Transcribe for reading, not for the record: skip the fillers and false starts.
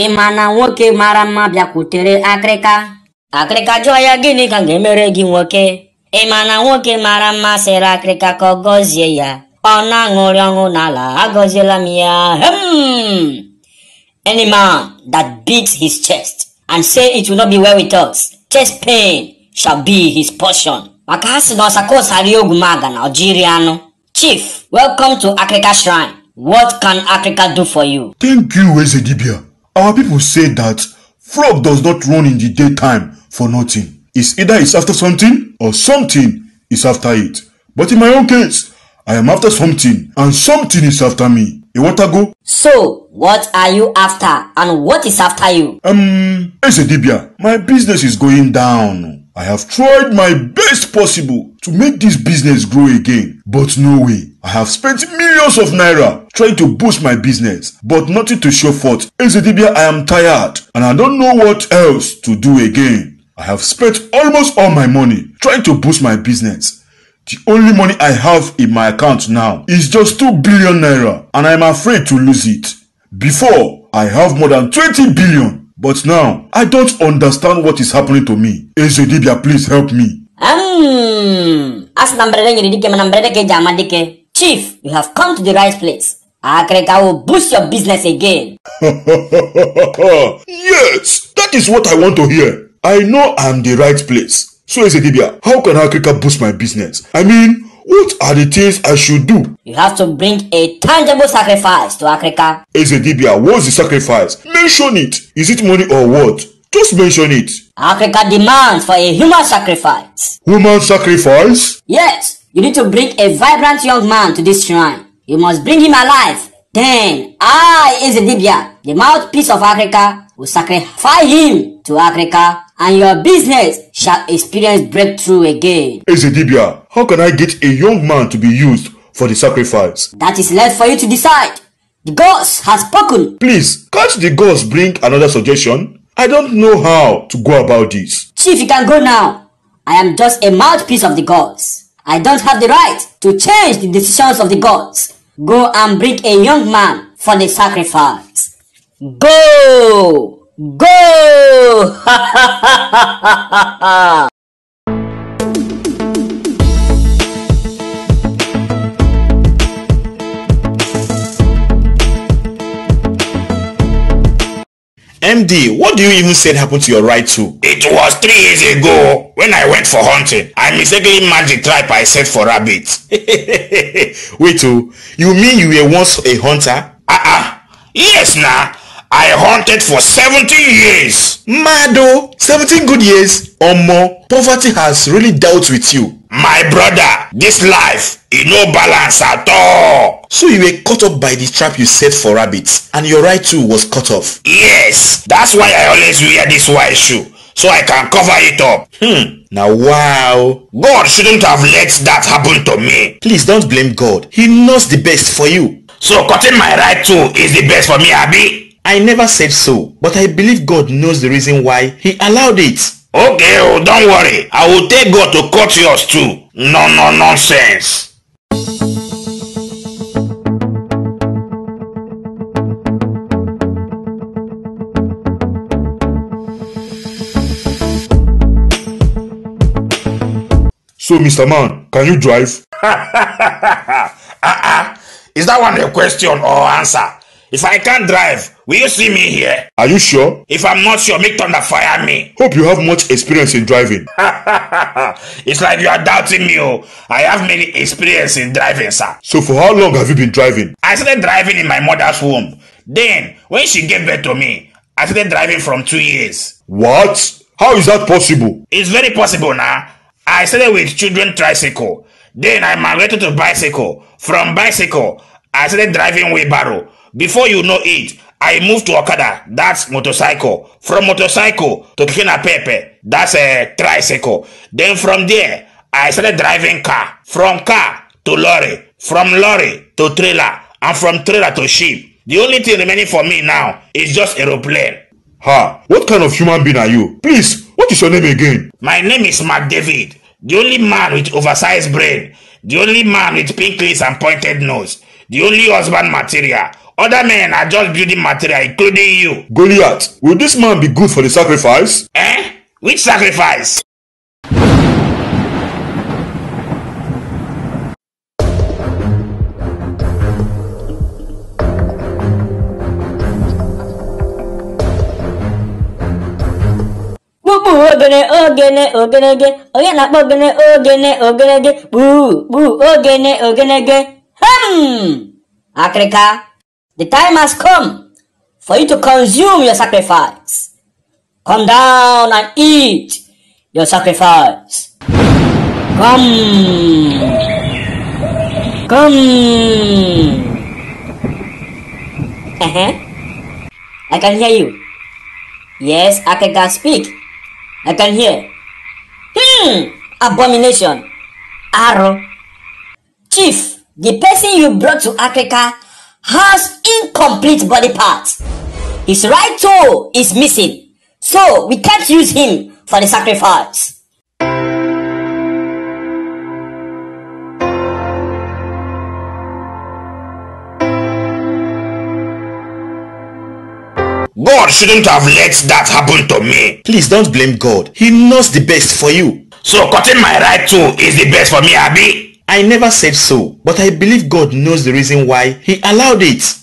Imana nwoke mara mma bịakwutere akịrịka. Akịrịka jụọ ya gịnị ka ga-emere gị nwoke? Imana nwoke mara mma sịrị akịrịka ka ọ gọzie ya. Ọ na-aṅụrị ọṅụ n'ala, agọziela m ya. Any man that beats his chest and say it will not be well with us, chest pain shall be his portion. Maka ha si na ọsaka sari ogumaga na ojiri anụ. Chief, welcome to Akịrịka Shrine. What can Akịrịka do for you? Thank you, Ezedibia. Our people say that frog does not run in the daytime for nothing. It's either it's after something or something is after it. But in my own case, I am after something and something is after me. You want to go? So, what are you after and what is after you? Ezedibia, my business is going down. I have tried my best possible to make this business grow again, but no way. I have spent millions of naira trying to boost my business, but nothing to show for it. Ezedibia, I am tired and I don't know what else to do again. I have spent almost all my money trying to boost my business. The only money I have in my account now is just 2 billion naira and I am afraid to lose it. Before, I have more than 20 billion. But now, I don't understand what is happening to me. Ezedibia, please help me. Chief, you have come to the right place. Akịrịka will boost your business again. Yes, that is what I want to hear. I know I am the right place. So Ezedibia, how can Akịrịka boost my business? I mean, what are the things I should do? You have to bring a tangible sacrifice to Akịrịka. Ezedibia, what's the sacrifice? Mention it. Is it money or what? Just mention it. Akịrịka demands for a human sacrifice. Human sacrifice? Yes, you need to bring a vibrant young man to this shrine. You must bring him alive. Then I, Ezedibia, the mouthpiece of Akịrịka, will sacrifice him to Akịrịka, and your business shall experience breakthrough again. Ezedibia, how can I get a young man to be used for the sacrifice? That is left for you to decide. The gods have spoken. Please, can't the gods bring another suggestion? I don't know how to go about this. Chief, you can go now. I am just a mouthpiece of the gods. I don't have the right to change the decisions of the gods. Go and bring a young man for the sacrifice. Go! Go! MD, what do you even say happened to your right toe? It was 3 years ago when I went for hunting. I mistakenly matched the tribe I set for rabbits. Wait, you mean you were once a hunter? Yes, nah. I hunted for 17 years. Mado, 17 good years or more. Poverty has really dealt with you. My brother, this life is no balance at all. So you were caught up by the trap you set for rabbits and your right toe was cut off. Yes, that's why I always wear this white shoe, so I can cover it up. Now wow. God shouldn't have let that happen to me. Please don't blame God. He knows the best for you. So cutting my right toe is the best for me, Abi? I never said so, but I believe God knows the reason why he allowed it. Okay, don't worry. I will take God to cut yours too. No nonsense. So, Mr. Man, can you drive? Is that one a question or answer? If I can't drive, will you see me here? Are you sure? If I'm not sure, make thunder fire me. Hope you have much experience in driving. It's like you are doubting me. I have many experience in driving, sir. So for how long have you been driving? I started driving in my mother's womb. Then, when she gave birth to me, I started driving from 2 years. What? How is that possible? It's very possible now. I started with children tricycle. Then I migrated to bicycle. From bicycle, I started driving wheelbarrow. Before you know it, I moved to Okada, that's motorcycle. From motorcycle to Keke Napep, that's a tricycle. Then from there, I started driving car. From car to lorry. From lorry to trailer. And from trailer to ship. The only thing remaining for me now is just aeroplane. What kind of human being are you? Please, what is your name again? My name is Mark David. The only man with oversized brain. The only man with pink lips and pointed nose. the only husband material. Other men are just building material, including you. Goliath, will this man be good for the sacrifice? Eh? Which sacrifice? Ogene, onye na-akpọ ogene, ogene. Akrika, the time has come for you to consume your sacrifice. Come down and eat your sacrifice. Come. I can hear you. Yes, Akrika, speak. I can hear. Abomination. Arrow. Chief, the person you brought to Akrika has incomplete body parts. His right toe is missing, so we can't use him for the sacrifice. God shouldn't have let that happen to me. Please don't blame God. He knows the best for you. So cutting my right toe is the best for me, Abi? I never said so, but I believe God knows the reason why He allowed it.